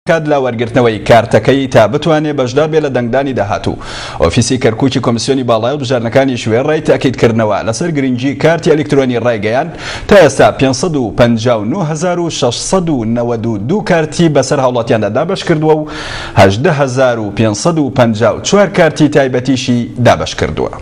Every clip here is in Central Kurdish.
کات لا وەرگرتنەوەی کارتەکەی تا بتوانێت بەشدار بێت لە دەنگدانی داهاتوو. ئۆفیسی کەرکووکی کۆمیسیۆنی باڵای و بژاردنەکانی شوێنڕای تاکیدکردنەوە لەسەر گرنگی کارتی ئەلکترۆنی ڕایگەیاند تا ئێستا 559,692 کارتی بەسەر هاوڵاتیاندا دابەش کردووە و 18,554 کارتی تایبەتیشی دابەش کردووە.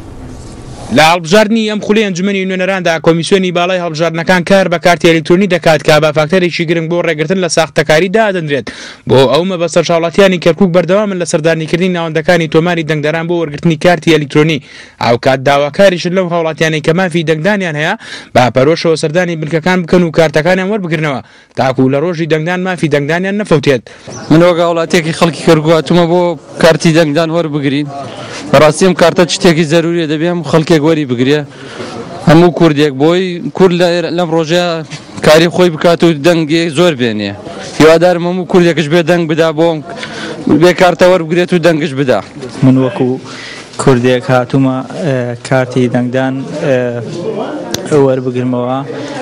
لە هەڵبژاردننی ئەم خولی ئەنجومەنی نوێنەراندا کۆمیسیۆنی باڵای هەڵبژاردنەکان کار بە کارتی ئەلکترۆنی دەکات کە بە فاکتەرێکی گرنگ بۆ ڕێگرتن لە ساختەکاری دادەنرێت بۆ ئەومە بەسەر شاوڵاتیانی کەرکووک بەردەوامن لە سەردانیکردنی ناوەندەکانی تۆماری دەنگدەران بۆ وەرگرتنی کارتی ئەلکترۆنی ئەو کات داواکاریشن لەو هاوڵاتیانی کە مافی دەنگدانیان هەیە با پەرۆشەوە سەردانی بنکەکان بکەن و کارتەکانیان وەربگرنەوە تاکو لە ڕۆژی دەنگدان مافی دەنگدانیان نەفەوتێت. من وەک هاوڵاتیەکی خەڵکی کەرکووک هاتوومە بۆ کارتی دەنگدان وەربگرین. بەڕاستی ئەم کارتە شتێکی زەروریە دەبێ هەموو خەڵکێک وەری بگرێ، هەموو کوردێک بۆی کورد لەم ڕۆژە کاری خۆی بکات و دەنگی زۆر بێنێ. هیوادارم هەموو کوردێکش بێ دەنگ بدا بۆ بێ کارتە وەربگرێت و دەنگش بدا. من وەکو کوردێک هاتوومە کارتی دەنگدان وەربگرمەوە،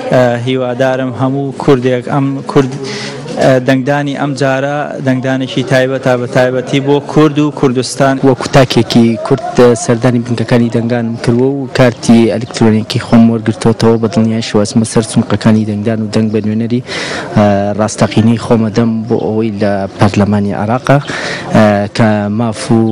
هیوادارم هەموو کوردێک ئەم کورد دەنگدانی ئەم جارە دەنگدانێکی تایبەتە بە تایبەتی بۆ کورد و کوردستان. وەکو تاکێکی کورد سەردانی بنکەکانی دەنگدانم کردووە و کارتی ئەلکترۆنیکی خۆم وەرگرتووەتەوە بە دڵنیای شوازمە سەر چونقەکانی دەنگدان و دەنگ بە نوێنەری ڕاستەقینەی خۆمەدەم بۆ ئەوەی لە پەرلەمانی عێراقا کە ماف و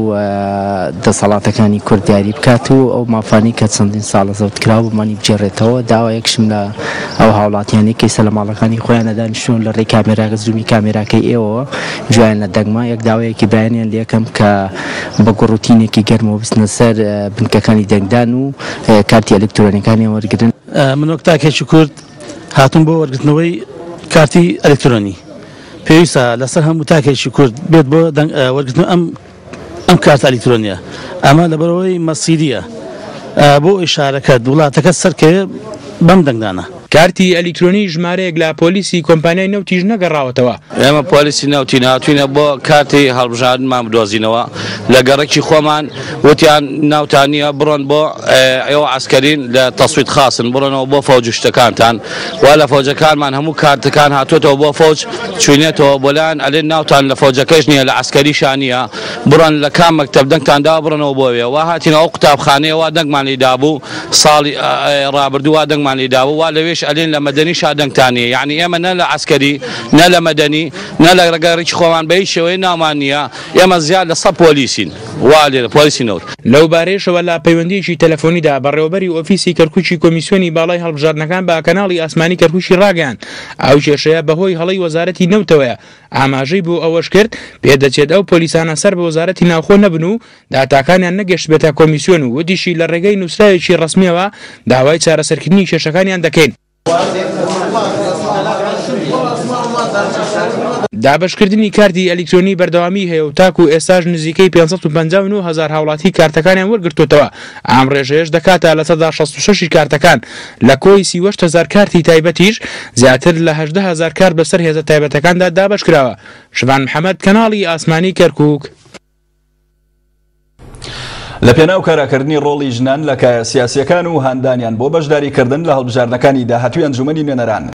دەسەڵاتەکانی کورد دیاری بکات و ئەو مافانی کە چەندین ساڵە زەوت کرا بمانی بجێڕێتەوە. داوایەکشم لە ئەو هاوڵاتیانی کەیسە لە ماڵەکانی خۆیان دانیشتوون لە ڕێی کامێرا زومی کامێراکەی ئێوە جویان لە دەنگما یەک داوایەکی بەیانیان لێکەم کە بە گۆڕوتینێکی گەرمەوە بستنە سەر بنکەکانی دەنگدان و کارتی ئەلکترۆنیەکانی وەرگرن. من وەک تاکێکی کورد هاتووم بۆ وەرگرتنەوەی کارتی ئەلکترۆنی. پێویستە لەسەر هەموو تاکێکی کورد بێت بۆ وەرگرتن ئەم کارت ئەلکترۆنیە. ئەمە لەبەرەوەی مەسیریە بۆ ئیشارەکەت وڵاتەکە سەرکەوێ بەم دەنگدانە. کارتی ئەلکترۆنی ژمارەیەک لە پۆلیسی کۆمپانیای نەوتیش نەگەڕاوەتەوە. ئێمە پۆلیسی نەوتی ناتوینە بۆ کارتی هەڵبژاردنمان بدۆزینەوە لە گەڕێکی خۆمان وتیان ناوتانیە بڕۆن بۆ ئێوە عەسکەرین لە تەسوید خاسن بڕۆنەوە بۆ فەوج شتەکانتان وا لە فەوجەکانمان هەموو کارتەکان هاتوێتەوە بۆ فەوج چوینێتەوە بۆلایەن ئەلێن ناوتان لە فەوجەکەش نییە لە عەسکەریشان نییە بڕۆن لە کام مەکتەب دەنگتاندا بڕۆنەوە بۆوێ وا هاتینە ئەو قوتابخانەیەوە دەنگمان لێدابوو ساڵی ڕابردوو وا دەنگمان لێدابوو وا لەوێش ئەلێن لە مەدەنی شادەنگتانیە یعنی ئێمە نە لە عەسکەری نە لە مەدەنی نە لە ڕێگەڕێکی خۆمان بە هیچ شێوەیە نامان نییە ئێمە زیاد لە 100 پۆلیسین وا لێرە پۆلیسی نەوت. لەو بارەیەشەوە لە پەیوەندیەکی تەلەفۆنیدا بەڕێوەبەری ئۆفیسی کەرکووکی کۆمیسیۆنی باڵای هەڵبژاردنەکان بە کەناڵی ئاسمانی کەرکووکی ڕاگەیاند ئەو کێشەیە بەهۆی هەڵەی وەزارەتی نەوتەوەیە ئاماژەی بۆ ئەوەش کرد پێدەچێت ئەو پۆلیسانە سەر بە وەزارەتی ناوخۆ نەبن و داتاکانیان نەگەشت بێتە کۆمیسیۆن و وتیشی لە ڕێگەی نووسراوێکی ڕسمیەوە داوای چارەسەرکردنی کێشەکانیان دەکەین. دابشکردنی کارتی ئەلکترۆنی بەردەوامی هەیە و تاکو ئێستاژ نزیکەی 559,000 هاوڵاتی کارتەکانیان وەرگرتوتەوە. ئام ڕێژەیەش دەکاتە لە 66 کارتەکان لە کۆی 38,000 کارتی تایبەتیش زیاتر لە 18,000 کار بەسەر هێزە تایبەتەکاندا دابش کراوە. شوان محەممەد کەناڵی ئاسمانی کەرکووک. لە پێناو کاراکردنی ڕۆڵی ژنان لە سیاسیەکان و هاندانیان بۆ بەشداریکردن لە هەڵبژاردنەکانی داهاتووی ئەنجومەنی نوێنەران